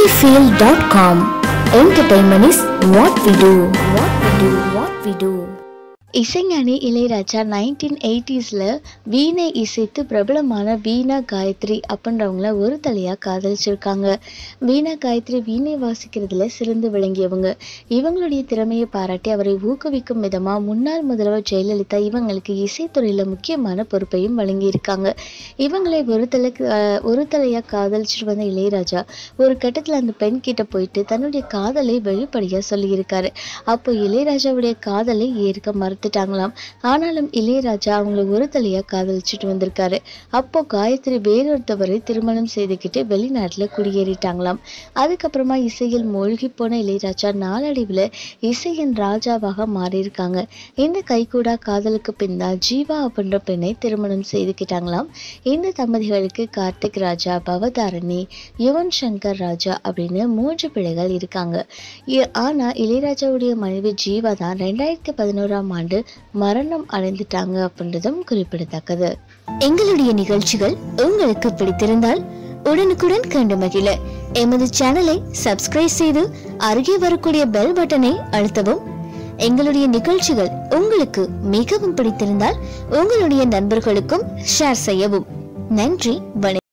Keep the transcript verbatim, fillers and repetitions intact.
cinefield dot com. Entertainment is what we do. What we do. What we do. இசைஞானி Ilaiyaraaja nineteen எயிட்டிஸ்ல வீணை இசைத்து பிரபலமான வீணா காயத்ரி அப்படின்றவங்கள ஒரு தலையா காதலிச்சிருக்காங்க. வீணா காயத்ரி வீணை வாசிக்கிறதுல சிறந்து விளங்கியவங்க. இவங்களுடைய திறமையை பாராட்டி அவரை ஊக்குவிக்கும் விதமா முன்னாள் முதல்வர் ஜெயலலிதா இவங்களுக்கு இசைத்துறையில முக்கியமான பொறுப்பையும் வழங்கியிருக்காங்க. இவங்களை ஒரு தலை ஒரு தலையா காதலிச்சுட்டு வந்த இளையராஜா ஒரு கட்டத்துல அந்த பெண் கிட்ட போயிட்டு தன்னுடைய காதலை வெளிப்படையா சொல்லியிருக்காரு. அப்போ இளையராஜாவுடைய காதலை ஏற்க மறுத்து ாங்களாம் ஆனாலும் இளையராஜா அவங்களை ஒரு தலையா காதலிச்சுட்டு வந்திருக்காரு. அப்போ காயத்ரி வேறொருத்தவரை திருமணம் செய்துக்கிட்டு வெளிநாட்டுல குடியேறிட்டாங்களாம். அதுக்கப்புறமா இசையில் மூழ்கி போன இளையராஜா நாளடைவுல இசையின் ராஜாவாக மாறியிருக்காங்க. இந்த கைகூடா காதலுக்கு பின்னால் ஜீவா அப்படின்ற பெண்ணை திருமணம் செய்துக்கிட்டாங்களாம். இந்த தம்பதிகளுக்கு கார்த்திக் ராஜா, பவதாரணி, யுவன் சங்கர் ராஜா அப்படின்னு மூன்று பிள்ளைகள் இருக்காங்க. ஆனா இளையராஜாவுடைய மனைவி ஜீவா தான் ரெண்டாயிரத்தி பதினோராம் ஆண்டு மரணம் அடைந்துட்டாங்க அப்படின்றதும் குறிப்பிடத்தக்கது. எங்களுடைய நிகழ்ச்சிகள் உங்களுக்கு பிடித்திருந்தால் உடனுக்குடன் கண்டு மகிழ எமது சேனலை சப்ஸ்கிரைப் செய்து அருகே வரக்கூடிய பெல் பட்டனை அழுத்தவும். எங்களுடைய நிகழ்ச்சிகள் உங்களுக்கு மிகவும் பிடித்திருந்தால் உங்களுடைய நண்பர்களுக்கும் ஷேர் செய்யவும். நன்றி.